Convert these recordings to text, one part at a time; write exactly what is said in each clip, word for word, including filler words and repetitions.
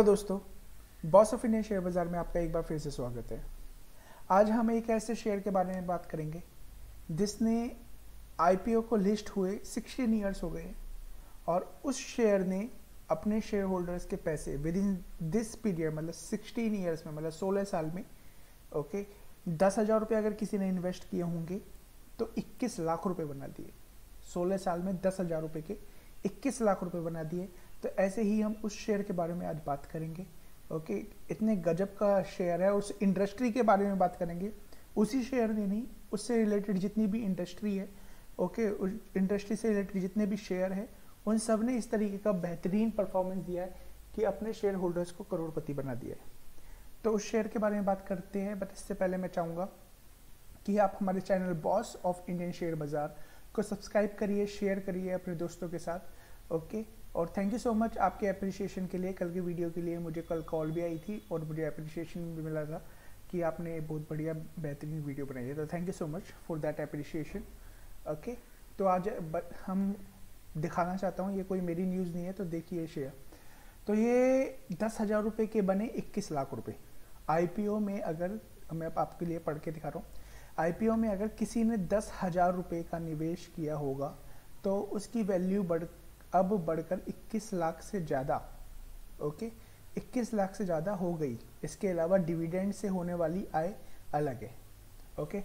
दोस्तों, boss of Indian share बाजार में आपका एक बार फिर से स्वागत है। आज हम एक ऐसे शेयर के बारे में बात करेंगे जिसने आईपीओ को लिस्ट हुए सोलह इयर्स हो गए और उस शेयर ने अपने शेयर होल्डर्स के पैसे विद इन दिस पीरियड मतलब सोलह इयर्स में मतलब सोलह साल में ओके दस हज़ार रुपये अगर किसी ने इन्वेस्ट किए होंगे तो इक्कीस लाख रुपए बना दिए। सोलह साल में दस हज़ार रुपये के इक्कीस लाख रुपए बना दिए। तो ऐसे ही हम उस शेयर के बारे में आज बात करेंगे। ओके इतने गजब का शेयर है। उस इंडस्ट्री के बारे में बात करेंगे, उसी शेयर ने नहीं, उससे रिलेटेड जितनी भी इंडस्ट्री है, ओके उस इंडस्ट्री से रिलेटेड जितने भी शेयर है उन सब ने इस तरीके का बेहतरीन परफॉर्मेंस दिया है कि अपने शेयर होल्डर्स को करोड़पति बना दिया है। तो उस शेयर के बारे में बात करते हैं, बट इससे पहले मैं चाहूँगा कि आप हमारे channel boss of Indian share bazaar को सब्सक्राइब करिए, शेयर करिए अपने दोस्तों के साथ। ओके और थैंक यू सो मच आपके अप्रिसिएशन के लिए। कल की वीडियो के लिए मुझे कल कॉल भी आई थी और मुझे अप्रिसिएशन भी मिला था कि आपने बहुत बढ़िया बेहतरीन वीडियो बनाई है, तो thank you so much for that appreciation. Okay तो आज हम दिखाना चाहता हूँ, ये कोई मेरी न्यूज़ नहीं है, तो देखिए शेयर। तो ये दस हज़ार रुपये के बने इक्कीस लाख रुपए आईपीओ में। अगर मैं आपके लिए पढ़ के दिखा रहा हूँ, आईपीओ में अगर किसी ने दस हज़ार रुपये का निवेश किया होगा तो उसकी वैल्यू बढ़ अब बढ़कर इक्कीस लाख से ज़्यादा ओके इक्कीस लाख से ज़्यादा हो गई। इसके अलावा डिविडेंड से होने वाली आय अलग है। ओके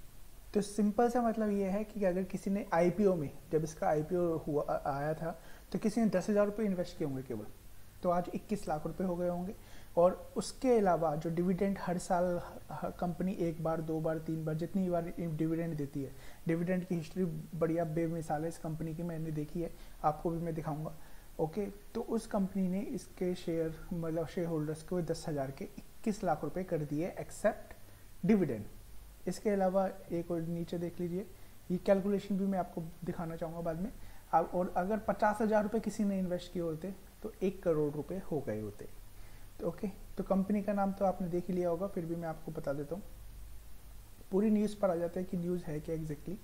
तो सिंपल सा मतलब ये है कि अगर किसी ने आईपीओ में, जब इसका आईपीओ हुआ आया था तो किसी ने दस हज़ार रुपये इन्वेस्ट किए होंगे केवल, तो आज इक्कीस लाख रुपए हो गए होंगे। और उसके अलावा जो डिविडेंड हर साल कंपनी एक बार, दो बार, तीन बार, जितनी बार डिविडेंड देती है, डिविडेंड की हिस्ट्री बढ़िया बेमिसाल है इस कंपनी की, मैंने देखी है, आपको भी मैं दिखाऊंगा। ओके तो उस कंपनी ने इसके शेयर मतलब शेयर होल्डर्स को दस हज़ार के इक्कीस लाख रुपए कर दिए एक्सेप्ट डिविडेंड। इसके अलावा एक और नीचे देख लीजिए, ये कैलकुलेशन भी मैं आपको दिखाना चाहूँगा बाद में। और अगर पचास हज़ार रुपये किसी ने इन्वेस्ट किए होते तो एक करोड़ रुपए हो गए होते। तो ओके तो कंपनी का नाम तो आपने देख ही लिया होगा, फिर भी मैं आपको बता देता हूँ। पूरी न्यूज़ पर आ जाता है कि न्यूज़ है क्या एग्जैक्टली।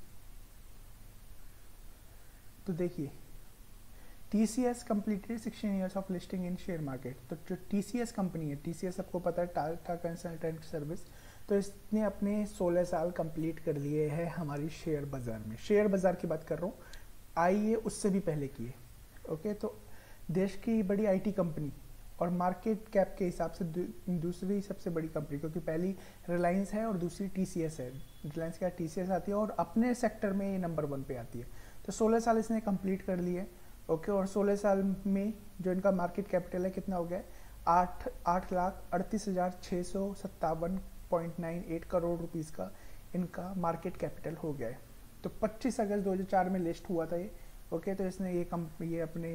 तो देखिए, TCS completed sixteen years of listing in share market. तो जो टीसीएस कंपनी है, टीसीएस आपको पता है टाटा कंसल्टेंट सर्विस, तो इसने अपने सोलह साल कंप्लीट कर लिए हैं हमारी शेयर बाजार में। शेयर बाजार की बात कर रहा हूँ, आइए उससे भी पहले किए। ओके तो देश की बड़ी आईटी कंपनी और मार्केट कैप के हिसाब से दूसरी सबसे बड़ी कंपनी, क्योंकि पहली रिलायंस है और दूसरी टीसीएस है। रिलायंस के बाद टीसीएस आती है और अपने सेक्टर में ये नंबर वन पे आती है। तो सोलह साल इसने कंप्लीट कर लिए। ओके और सोलह साल में जो इनका मार्केट कैपिटल है कितना हो गया, आठ आठ लाख अड़तीस हज़ार छः सौ सत्तावन point nine eight crore rupees का इनका मार्केट कैपिटल हो गया है। तो पच्चीस अगस्त दो हज़ार चार में लिस्ट हुआ था ये। ओके तो इसने ये कंप ये अपने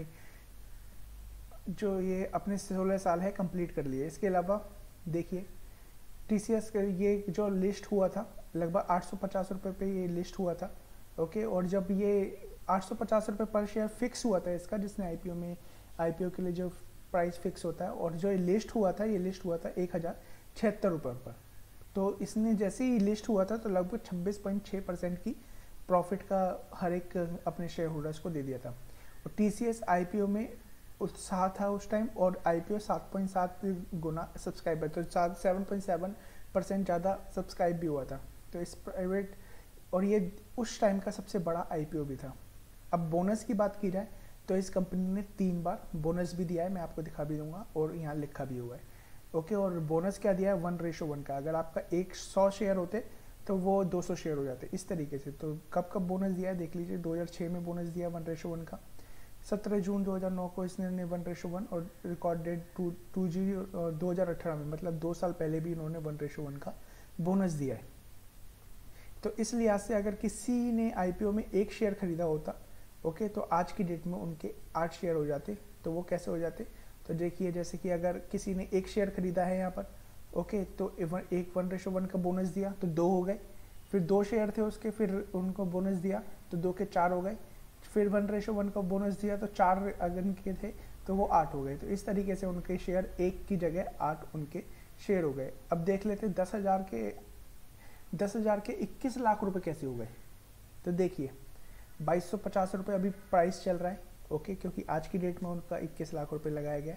जो ये अपने सोलह साल है कंप्लीट कर लिए। इसके अलावा देखिए टीसीएस का ये जो लिस्ट हुआ था लगभग आठ सौ पचास रुपये पे ये लिस्ट हुआ था। ओके और जब ये आठ सौ पचास रुपये पर शेयर फिक्स हुआ था इसका, जिसने आईपीओ में आईपीओ के लिए जो प्राइस फिक्स होता है, और जो ये लिस्ट हुआ था ये लिस्ट हुआ था एक हज़ार छिहत्तर रुपये पर। तो इसने जैसे ही लिस्ट हुआ था तो लगभग छब्बीस पॉइंट छः परसेंट की प्रॉफिट का हर एक अपने शेयर होल्डर्स को दे दिया था। और टीसीएस आईपीओ में उत्साह था उस टाइम, और आईपीओ सात पॉइंट सात गुना सब्सक्राइबर, तो सात पॉइंट सात परसेंट ज़्यादा सब्सक्राइब भी हुआ था। तो इस प्राइवेट और ये उस टाइम का सबसे बड़ा आईपीओ भी था। अब बोनस की बात की जाए तो इस कंपनी ने तीन बार बोनस भी दिया है, मैं आपको दिखा भी दूंगा और यहाँ लिखा भी हुआ है। ओके और बोनस क्या दिया है, वन रेशो वन का। अगर आपका एक सौ शेयर होते तो वो दो सौ शेयर हो जाते इस तरीके से। तो कब कब बोनस दिया है देख लीजिए, दो हज़ार छह में बोनस दिया वन रेशो वन का, सत्रह जून दो हज़ार नौ को इसने वन रेशो वन, और रिकॉर्ड डेट टू टू जी और दो हज़ार अठारह में, मतलब दो साल पहले भी इन्होंने वन रेशो वन का बोनस दिया है। तो इस लिहाज से अगर किसी ने आईपीओ में एक शेयर खरीदा होता ओके तो आज की डेट में उनके आठ शेयर हो जाते। तो वो कैसे हो जाते, तो देखिए जैसे कि अगर किसी ने एक शेयर खरीदा है यहाँ पर ओके तो एक वन रेशो वन का बोनस दिया तो दो हो गए, फिर दो शेयर थे उसके, फिर उनको बोनस दिया तो दो के चार हो गए, फिर वन रेशो वन का बोनस दिया तो चार अगर के थे तो वो आठ हो गए। तो इस तरीके से उनके शेयर एक की जगह आठ उनके शेयर हो गए। अब देख लेते दस हज़ार के दस हज़ार के इक्कीस लाख रुपए कैसे हो गए। तो देखिए बाईस सौ पचास रुपये अभी प्राइस चल रहा है ओके, क्योंकि आज की डेट में उनका इक्कीस लाख रुपए लगाया गया है।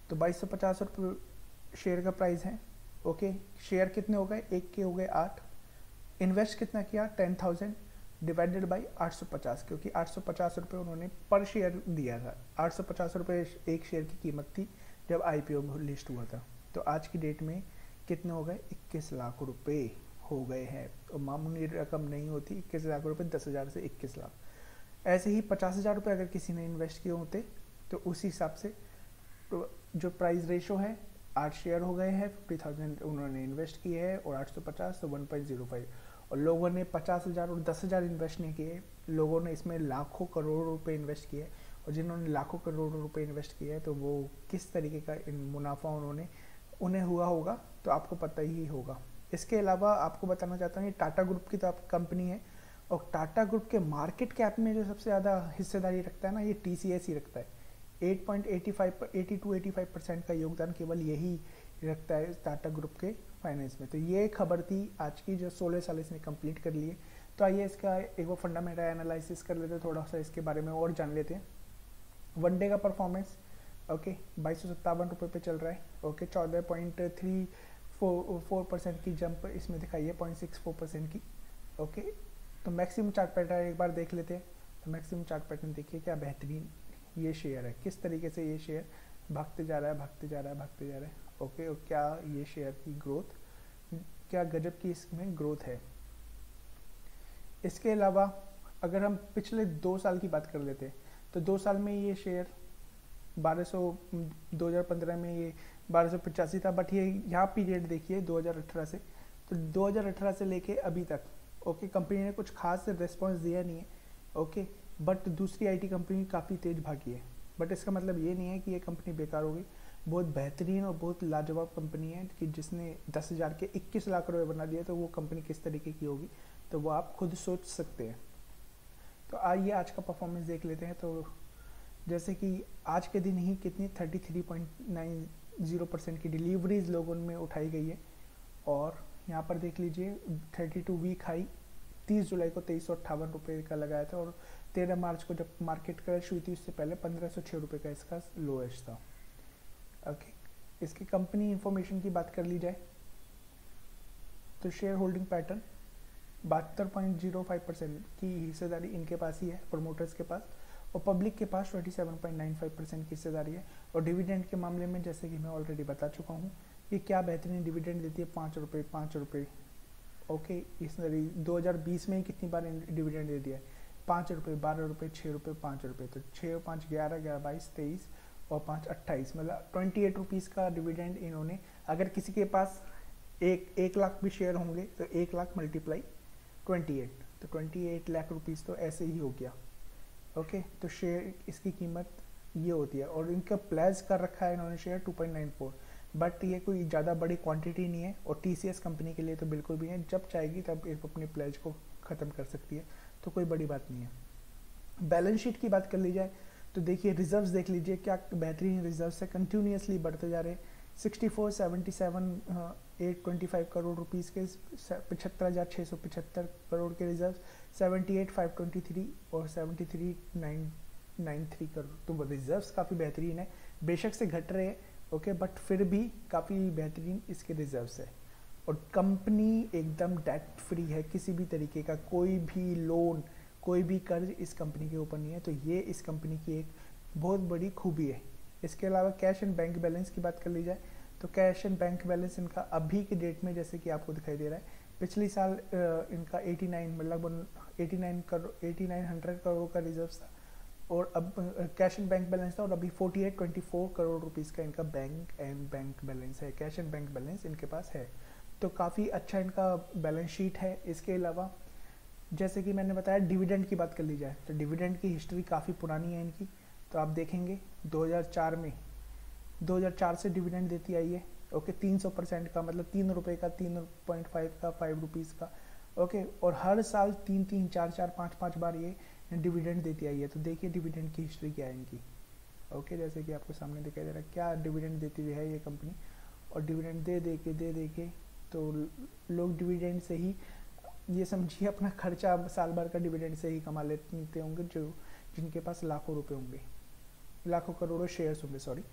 तो बाईस सौ पचास रुपये शेयर का प्राइस है। ओके, शेयर कितने हो गए, एक के हो गए आठ। इन्वेस्ट कितना किया, टेन थाउजेंड डिवाइडेड बाई आठ सौ पचास, क्योंकि आठ सौ पचास रुपये उन्होंने पर शेयर दिया था। आठ सौ पचास रुपये एक शेयर की कीमत थी जब आईपीओ लिस्ट हुआ था। तो आज की डेट में कितने हो गए, इक्कीस लाख रुपए हो गए हैं। तो मामूली रकम नहीं होती, इक्कीस लाख रुपए, दस हज़ार से इक्कीस लाख। ऐसे ही पचास हज़ार रुपये अगर किसी ने इन्वेस्ट किए होते तो उस हिसाब से तो जो प्राइस रेशो है, आठ शेयर हो गए हैं, फिफ्टी थाउजेंड उन्होंने इन्वेस्ट किए हैं और आठ सौ पचास तो वन पॉइंट जीरो फाइव। और लोगों ने पचास हज़ार और दस हज़ार इन्वेस्ट नहीं किए, लोगों ने इसमें लाखों करोड़ों रुपए इन्वेस्ट किए। और जिन्होंने लाखों करोड़ों रुपए इन्वेस्ट किए हैं तो वो किस तरीके का मुनाफा उन्होंने उन्हें हुआ होगा तो आपको पता ही होगा। इसके अलावा आपको बताना चाहता हूँ, ये टाटा ग्रुप की तो कंपनी है और टाटा ग्रुप के मार्केट कैप में जो सबसे ज़्यादा हिस्सेदारी रखता है ना, ये टीसीएस ही रखता है। Eight point eighty five eighty two eighty five percent का योगदान केवल यही रखता है टाटा ग्रुप के फाइनेंस में। तो ये खबर थी आज की, जो सोलह साल इसने कंप्लीट कर लिए। तो आइए इसका एक वो फंडामेंटल एनालिसिस कर लेते हैं, थोड़ा सा इसके बारे में और जान लेते हैं। वन डे का परफॉर्मेंस, ओके, बाईस सौ सत्तावन रुपये पे चल रहा है। ओके, चौदह point three four four percent की जंप इसमें दिखाई है, पॉइंट सिक्स फोर परसेंट की। ओके, तो मैक्सिमम चार्ट पैटर्न एक बार देख लेते हैं। तो मैक्सिमम चार्ट पैटर्न देखिए क्या बेहतरीन ये शेयर है, किस तरीके से ये शेयर भागते जा रहा है भागते जा रहा है भागते जा रहा है। ओके, और क्या ये शेयर की ग्रोथ, क्या गजब की इसमें ग्रोथ है। इसके अलावा अगर हम पिछले दो साल की बात कर लेते हैं तो दो साल में ये शेयर बारह सौ दो हज़ार पंद्रह में ये बारह सौ पचासी था। बट ये यहाँ पीरियड देखिए दो हज़ार अठारह से, तो दो हज़ार अठारह से लेके अभी तक ओके कंपनी ने कुछ खास रिस्पॉन्स दिया नहीं है। ओके, बट दूसरी आईटी कंपनी काफ़ी तेज भागी है। बट इसका मतलब ये नहीं है कि ये कंपनी बेकार हो गई। बहुत बेहतरीन और बहुत लाजवाब कंपनी है कि जिसने दस हज़ार के इक्कीस लाख रुपए बना दिए, तो वो कंपनी किस तरीके की होगी तो वो आप खुद सोच सकते हैं। तो आइए आज का परफॉर्मेंस देख लेते हैं। तो जैसे कि आज के दिन ही कितनी thirty three point nine zero percent की डिलीवरीज लोगों में उठाई गई है। और यहाँ पर देख लीजिए थर्टी टू वीक हाई तीस जुलाई को तेईस सौ अट्ठावन रुपये का लगाया था और तेरह मार्च को जब मार्केट क्रैश हुई थी उससे पहले पंद्रह सौ छः रुपये का इसका लोएस्ट था। ओके, इसकी कंपनी इंफॉर्मेशन की बात कर ली जाए तो शेयर होल्डिंग पैटर्न बहत्तर पॉइंट जीरो फाइव परसेंट की हिस्सेदारी इनके पास ही है, प्रोमोटर्स के पास, और पब्लिक के पास सत्ताईस पॉइंट नौ पाँच परसेंट की हिस्सेदारी है। और डिविडेंड के मामले में जैसे कि मैं ऑलरेडी बता चुका हूँ कि क्या बेहतरीन डिविडेंड देती है, पाँच रुपये पाँच रुपये। ओके, इस दो हज़ार बीस में ही कितनी बार डिविडेंड दे दिया है, पाँच रुपये, बारह रुपये, छः रुपये, पाँच रुपये। तो छः पाँच ग्यारह, ग्यारह बाईस, तेईस और पाँच अट्ठाईस, मतलब ट्वेंटी एट रुपीज़ का डिविडेंड इन्होंने। अगर किसी के पास एक एक लाख भी शेयर होंगे तो एक लाख मल्टीप्लाई ट्वेंटी एट, तो ट्वेंटी एट लाख रुपीज़ तो ऐसे ही हो गया। ओके, तो शेयर इसकी कीमत ये होती है। और इनका प्लेज कर रखा है इन्होंने share two point nine four, but ये कोई ज़्यादा बड़ी क्वांटिटी नहीं है और टीसीएस कंपनी के लिए तो बिल्कुल भी नहीं है। जब चाहेगी तब एक अपने प्लेज को ख़त्म कर सकती है, तो कोई बड़ी बात नहीं है। बैलेंस शीट की बात कर ली जाए तो देखिए रिजर्व्स देख लीजिए क्या बेहतरीन रिजर्व्स है, कंटिन्यूसली बढ़ते जा रहे हैं। Sixty four seventy seven eight twenty five crore rupees के पचहत्तर हज़ार छः सौ पचहत्तर करोड़ के reserve, seventy eight five twenty three और seventy three nine nine three crore. तो रिजर्व्स काफ़ी बेहतरीन है, बेशक से घट रहे हैं ओके, बट फिर भी काफ़ी बेहतरीन इसके रिजर्व्स है। और कंपनी एकदम डेट फ्री है, किसी भी तरीके का कोई भी लोन, कोई भी कर्ज इस कंपनी के ऊपर नहीं है। तो ये इस कंपनी की एक बहुत बड़ी खूबी है। इसके अलावा कैश एंड बैंक बैलेंस की बात कर ली जाए तो कैश एंड बैंक बैलेंस इनका अभी के डेट में जैसे कि आपको दिखाई दे रहा है, पिछली साल इनका नवासी मतलब नवासी करोड़ नवासी सौ करोड़ का रिजर्व था और अब कैश एंड बैंक बैलेंस था, और अभी अड़तालीस चौबीस करोड़ रुपीस का इनका बैंक एंड बैंक बैलेंस है, कैश एंड बैंक बैलेंस इनके पास है। तो काफ़ी अच्छा इनका बैलेंस शीट है। इसके अलावा जैसे कि मैंने बताया डिविडेंड की बात कर ली जाए तो डिविडेंड की हिस्ट्री काफ़ी पुरानी है इनकी। तो आप देखेंगे दो हज़ार चार में दो हज़ार चार से डिविडेंड देती आई है ओके, तीन सौ परसेंट का, मतलब तीन रुपये का, तीन पॉइंट फाइव का, फाइव रुपीज़ का ओके, और हर साल तीन तीन चार चार पाँच पाँच बार ये डिविडेंड देती आई है। तो देखिए डिविडेंड की हिस्ट्री क्या है इनकी ओके, जैसे कि आपको सामने दिखाई दे रहा है क्या डिविडेंड देती हुई है ये कंपनी। और डिविडेंड दे दे के दे दे के तो लोग डिविडेंड से ही ये समझिए अपना खर्चा साल भर का डिविडेंड से ही कमा लेते होंगे, जो जिनके पास लाखों रुपए होंगे, लाखों करोड़ों शेयर्स होंगे सॉरी।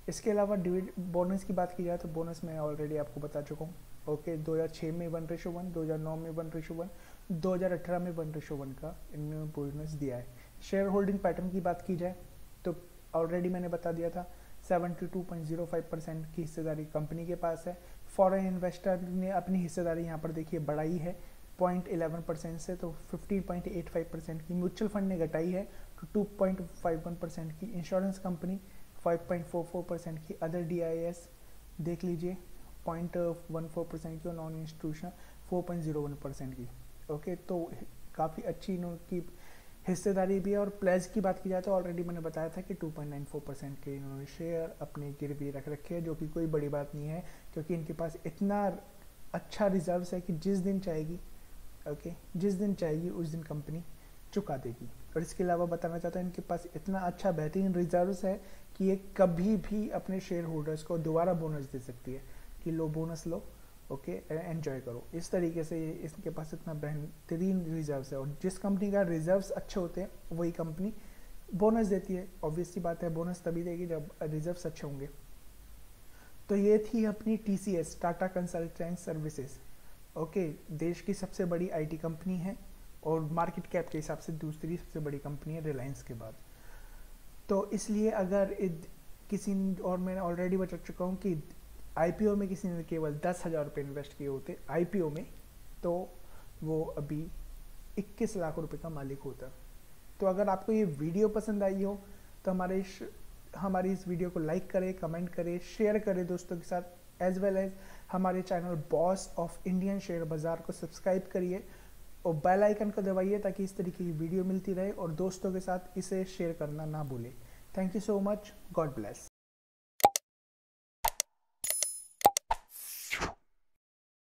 इसके अलावा डिविड बोनस की बात की जाए तो बोनस मैं ऑलरेडी आपको बता चुका हूँ। ओके, दो हज़ार छह में वन रेशो वन, दो हज़ार नौ में वन रेशो वन, दो हज़ार अठारह में वन रेशो वन का इन्होंने बोनस दिया है। शेयर होल्डिंग पैटर्न की बात की जाए तो ऑलरेडी मैंने बता दिया था, बहत्तर पॉइंट ज़ीरो फाइव परसेंट की हिस्सेदारी कंपनी के पास है। फॉरेन इन्वेस्टर ने अपनी हिस्सेदारी यहाँ पर देखिए बढ़ाई है पॉइंट इलेवन परसेंट से, तो fifteen point eight five percent की। म्यूचुअल फंड ने घटाई है तो two point five one percent की। Insurance company five point four four percent की। अदर डी आई एस देख लीजिए पॉइंट वन फोर परसेंट की और non institutional four point zero one percent की। ओके, तो काफ़ी अच्छी इनकी हिस्सेदारी भी है। और प्लेज की बात की जाए तो ऑलरेडी मैंने बताया था कि two point nine four percent के इन्होंने शेयर अपने गिरवी रख रखे हैं, जो कि कोई बड़ी बात नहीं है क्योंकि इनके पास इतना अच्छा रिजर्व्स है कि जिस दिन चाहेगी, ओके जिस दिन चाहेगी उस दिन कंपनी चुका देगी। और इसके अलावा बताना चाहता हूँ इनके पास इतना अच्छा बेहतरीन रिजर्व्स है कि ये कभी भी अपने शेयर होल्डर्स को दोबारा बोनस दे सकती है कि लो बोनस लो, ओके एंजॉय करो। इस तरीके से इसके पास इतना बेहतरीन रिजर्व्स है। और जिस कंपनी का रिजर्व्स अच्छे होते हैं वही कंपनी बोनस देती है। ऑब्वियस सी बात है, बोनस तभी देगी जब रिजर्व्स अच्छे होंगे। तो ये थी अपनी T C S, Tata consultant services. Okay, देश की सबसे बड़ी आई टी कंपनी है और मार्केट कैप के हिसाब से दूसरी सबसे बड़ी कंपनी है रिलायंस के बाद। तो इसलिए अगर किसी, और मैंने ऑलरेडी बता चुका हूँ कि आईपीओ में किसी ने केवल दस हज़ार रुपये इन्वेस्ट किए होते आईपीओ में, तो वो अभी इक्कीस लाख रुपए का मालिक होता। तो अगर आपको ये वीडियो पसंद आई हो तो हमारे इस हमारी इस वीडियो को लाइक करें, कमेंट करें, शेयर करें दोस्तों के साथ, एज वेल एज हमारे channel boss of Indian share bazaar को सब्सक्राइब करिए और बेल आइकन को दबाइए ताकि इस तरीके की वीडियो मिलती रहे और दोस्तों के साथ इसे शेयर करना ना भूलें। Thank you so much, god bless.